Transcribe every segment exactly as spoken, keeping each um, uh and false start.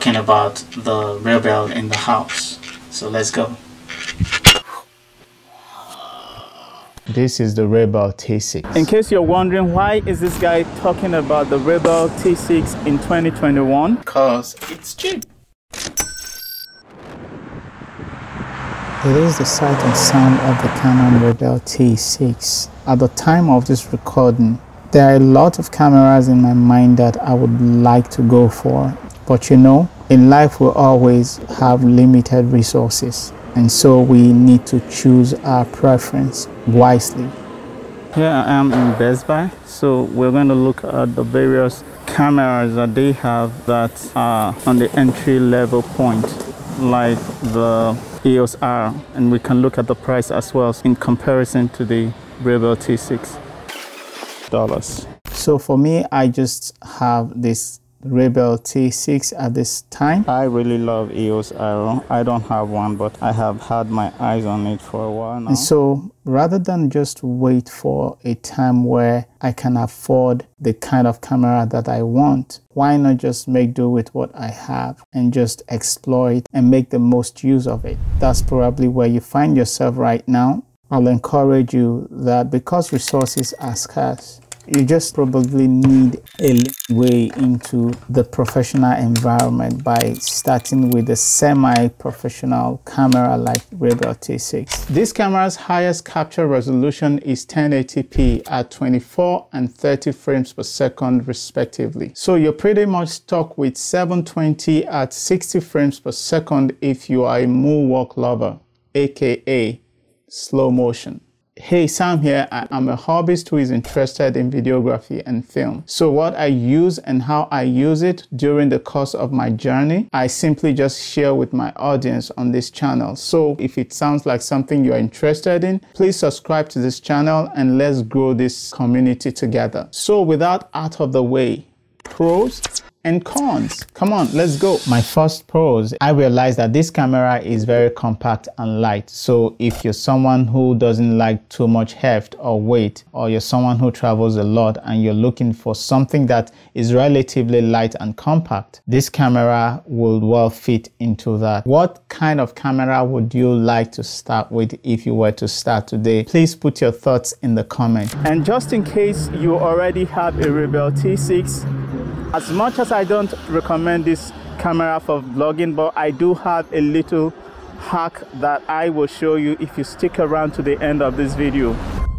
talking about the Rebel in the house. So let's go. This is the Rebel T six. In case you're wondering, why is this guy talking about the Rebel T six in twenty twenty-one? Because it's cheap. It is the sight and sound of the Canon Rebel T six. At the time of this recording, there are a lot of cameras in my mind that I would like to go for. But you know, in life we always have limited resources, and so we need to choose our preference wisely. Here I am in Best Buy, so we're going to look at the various cameras that they have that are on the entry level point, like the E O S R, and we can look at the price as well in comparison to the Rebel T six dollars. So for me, I just have this Rebel T six at this time. I really love E O S R. I don't have one, but I have had my eyes on it for a while now. And so rather than just wait for a time where I can afford the kind of camera that I want, why not just make do with what I have and just exploit and make the most use of it? That's probably where you find yourself right now. I'll encourage you that because resources are scarce, you just probably need a way into the professional environment by starting with a semi-professional camera like Rebel T six. This camera's highest capture resolution is ten eighty p at twenty-four and thirty frames per second respectively. So you're pretty much stuck with seven twenty at sixty frames per second if you are a moonwalk lover, aka slow motion. Hey, Sam here. I'm a hobbyist who is interested in videography and film. So what I use and how I use it during the course of my journey, I simply just share with my audience on this channel. So if it sounds like something you're interested in, please subscribe to this channel and let's grow this community together. So without out of the way, pros and cons. Come on, let's go. My first pros, I realized that this camera is very compact and light. So if you're someone who doesn't like too much heft or weight, or you're someone who travels a lot and you're looking for something that is relatively light and compact, this camera will well fit into that. What kind of camera would you like to start with if you were to start today? Please put your thoughts in the comment. And just in case you already have a Rebel T six, as much as I don't recommend this camera for vlogging, but I do have a little hack that I will show you if you stick around to the end of this video.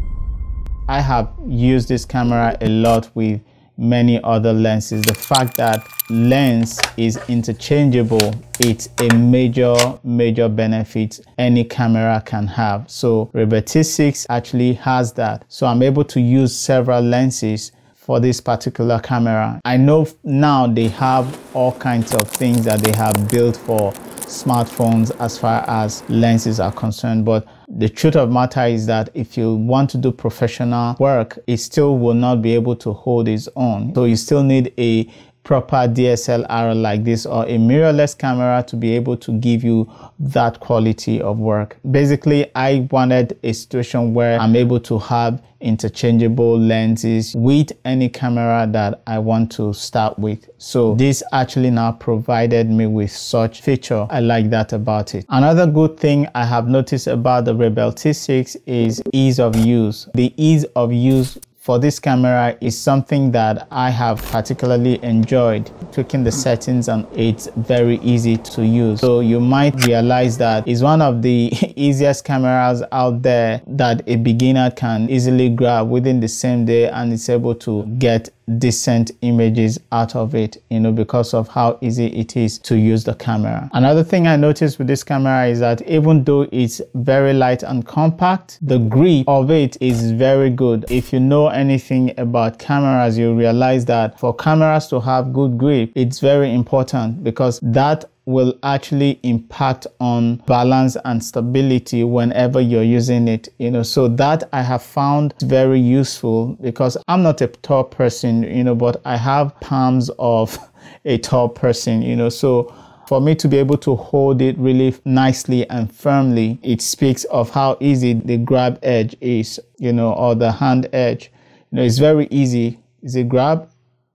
I have used this camera a lot with many other lenses. The fact that lens is interchangeable, it's a major major benefit any camera can have. So Rebel T six actually has that. So I'm able to use several lenses for this particular camera. I know now they have all kinds of things that they have built for smartphones as far as lenses are concerned, but the truth of the matter is that if you want to do professional work, it still will not be able to hold its own. So you still need a proper D S L R like this or a mirrorless camera to be able to give you that quality of work. Basically, I wanted a situation where I'm able to have interchangeable lenses with any camera that I want to start with. So this actually now provided me with such feature. I like that about it. Another good thing I have noticed about the Rebel T six is ease of use. The ease of use for this camera is something that I have particularly enjoyed. Tweaking the settings and it's very easy to use. So you might realize that it's one of the easiest cameras out there that a beginner can easily grab within the same day, and it's able to get decent images out of it, you know, because of how easy it is to use the camera. Another thing I noticed with this camera is that even though it's very light and compact, the grip of it is very good. If you know anything about cameras, you realize that for cameras to have good grip, it's very important because that will actually impact on balance and stability whenever you're using it, you know. So that I have found very useful because I'm not a tall person, you know, but I have palms of a tall person, you know. So for me to be able to hold it really nicely and firmly, it speaks of how easy the grab edge is, you know, or the hand edge. You know, it's very easy. It's a grab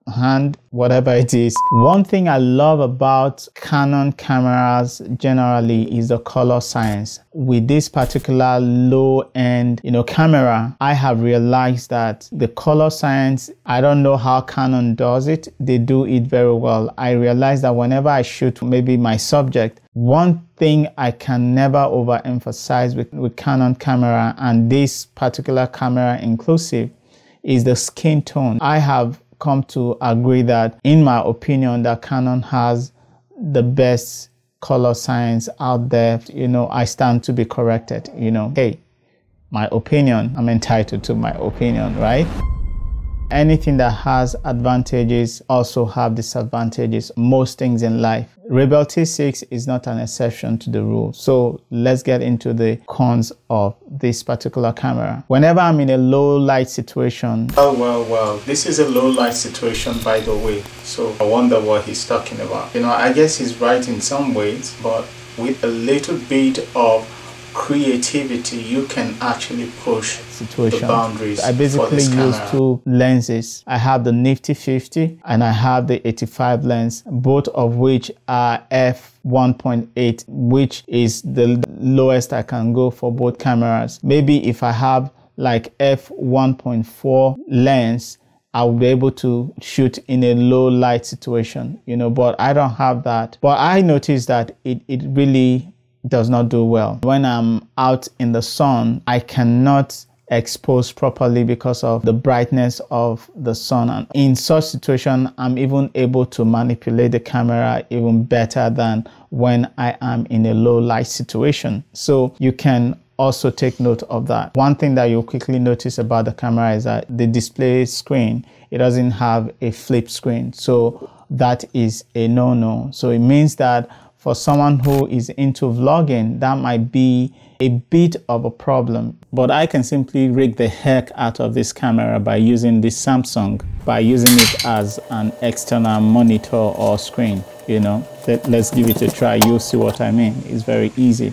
hand, whatever it is. One thing I love about Canon cameras generally is the color science. With this particular low-end, you know, camera, I have realized that the color science, I don't know how Canon does it. They do it very well. I realize that whenever I shoot maybe my subject, one thing I can never overemphasize with, with Canon camera, and this particular camera inclusive, is the skin tone. I have come to agree that, in my opinion, that Canon has the best color science out there. You know, I stand to be corrected. You know, hey, my opinion, I'm entitled to my opinion, right? Anything that has advantages also have disadvantages. Most things in life. Rebel T six is not an exception to the rule. So let's get into the cons of this particular camera. Whenever I'm in a low light situation. Oh, well, well, this is a low light situation, by the way. So I wonder what he's talking about. You know, I guess he's right in some ways, but with a little bit of creativity, you can actually push situation. The boundaries. I basically use two lenses. I have the Nifty fifty and I have the eighty-five lens, both of which are f one point eight, which is the lowest I can go for both cameras. Maybe if I have like f one point four lens, I will be able to shoot in a low light situation, you know, but I don't have that. But I noticed that it, it really does not do well. When I'm out in the sun, I cannot expose properly because of the brightness of the sun, and in such situation I'm even able to manipulate the camera even better than when I am in a low light situation. So you can also take note of that. One thing that you'll quickly notice about the camera is that the display screen, it doesn't have a flip screen, so that is a no-no. So it means that for someone who is into vlogging, that might be a bit of a problem. But I can simply rig the heck out of this camera by using this Samsung, by using it as an external monitor or screen, you know. Let's give it a try. You'll see what I mean. It's very easy.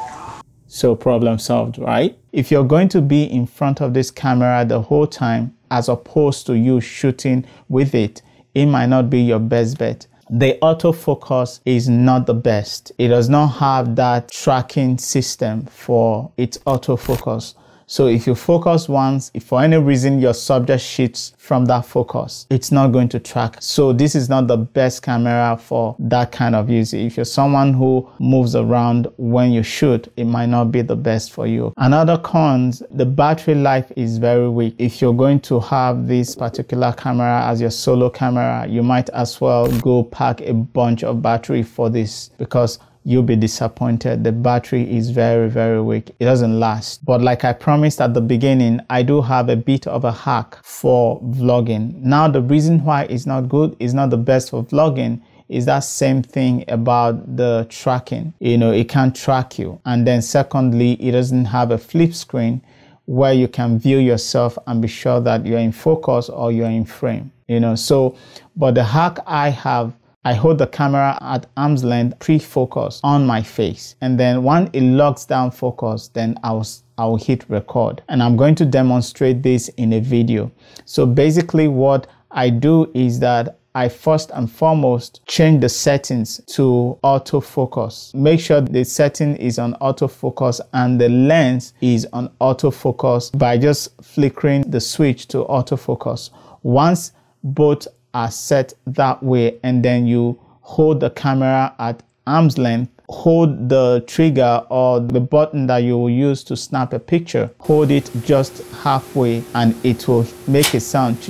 So problem solved, right? If you're going to be in front of this camera the whole time, as opposed to you shooting with it, it might not be your best bet. The autofocus is not the best. It does not have that tracking system for its autofocus. So if you focus once, if for any reason your subject shifts from that focus, it's not going to track. So this is not the best camera for that kind of use. If you're someone who moves around when you shoot, it might not be the best for you. Another cons, the battery life is very weak. If you're going to have this particular camera as your solo camera, you might as well go pack a bunch of battery for this, because you'll be disappointed. The battery is very, very weak. It doesn't last. But like I promised at the beginning, I do have a bit of a hack for vlogging. Now, the reason why it's not good, it's not the best for vlogging, is that same thing about the tracking. You know, it can't track you. And then secondly, it doesn't have a flip screen where you can view yourself and be sure that you're in focus or you're in frame. You know, so, but the hack I have, I hold the camera at arm's length, pre-focus on my face. And then when it locks down focus, then I will, I will hit record. And I'm going to demonstrate this in a video. So basically what I do is that I first and foremost change the settings to autofocus. Make sure the setting is on autofocus and the lens is on autofocus by just flickering the switch to autofocus. Once both are set that way, and then you hold the camera at arm's length, hold the trigger or the button that you will use to snap a picture, hold it just halfway and it will make a sound,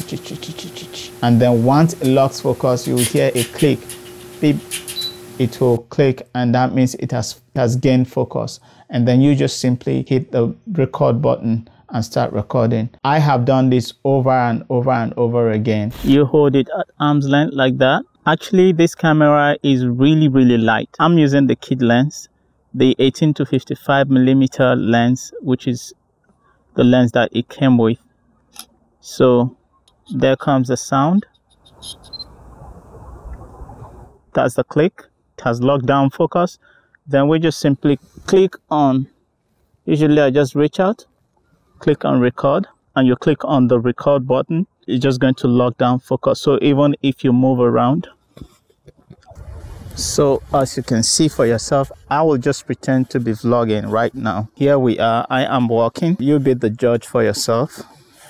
and then once it locks focus, you will hear a click, beep, it will click, and that means it has, it has gained focus. And then you just simply hit the record button and start recording. I have done this over and over and over again. You hold it at arm's length like that. Actually, this camera is really, really light. I'm using the kit lens, the eighteen to fifty-five millimeter lens, which is the lens that it came with. So there comes the sound. That's the click. It has locked down focus. Then we just simply click on, usually I just reach out, click on record, and you click on the record button. it's just going to lock down focus. So even if you move around, so as you can see for yourself, I will just pretend to be vlogging right now. Here we are, I am walking. You be the judge for yourself.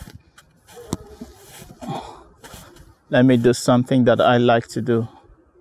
Let me do something that I like to do.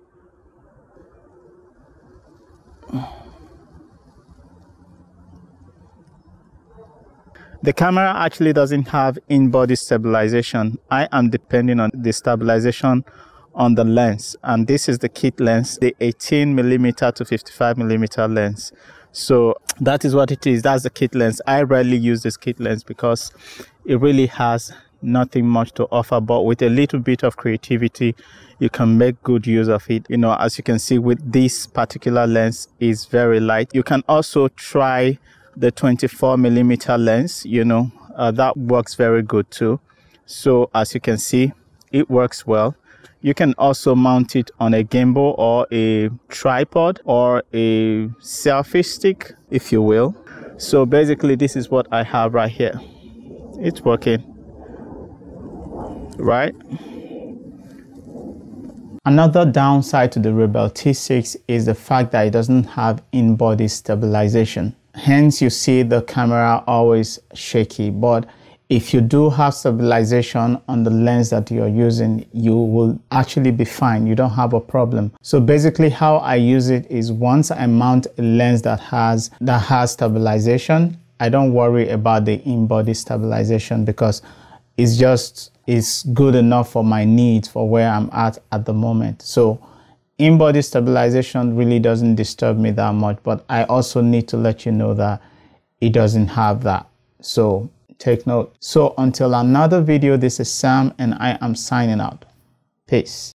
The camera actually doesn't have in-body stabilization. I am depending on the stabilization on the lens, and this is the kit lens, the eighteen millimeter to fifty-five millimeter lens. So that is what it is. That's the kit lens. I rarely use this kit lens because it really has nothing much to offer, but with a little bit of creativity you can make good use of it. You know, as you can see with this particular lens, is very light. You can also try the twenty-four millimeter lens, you know, uh, that works very good too. So as you can see, it works well. You can also mount it on a gimbal or a tripod or a selfie stick, if you will. So basically this is what I have right here. It's working, right? Another downside to the Rebel T six is the fact that it doesn't have in-body stabilization. Hence you see the camera always shaky. But if you do have stabilization on the lens that you're using, you will actually be fine. You don't have a problem. So basically how I use it is, once I mount a lens that has that has stabilization, I don't worry about the in-body stabilization because it's just it's good enough for my needs, for where I'm at at the moment. So in-body stabilization really doesn't disturb me that much, but I also need to let you know that it doesn't have that. So take note. So until another video, this is Sam and I am signing out. Peace.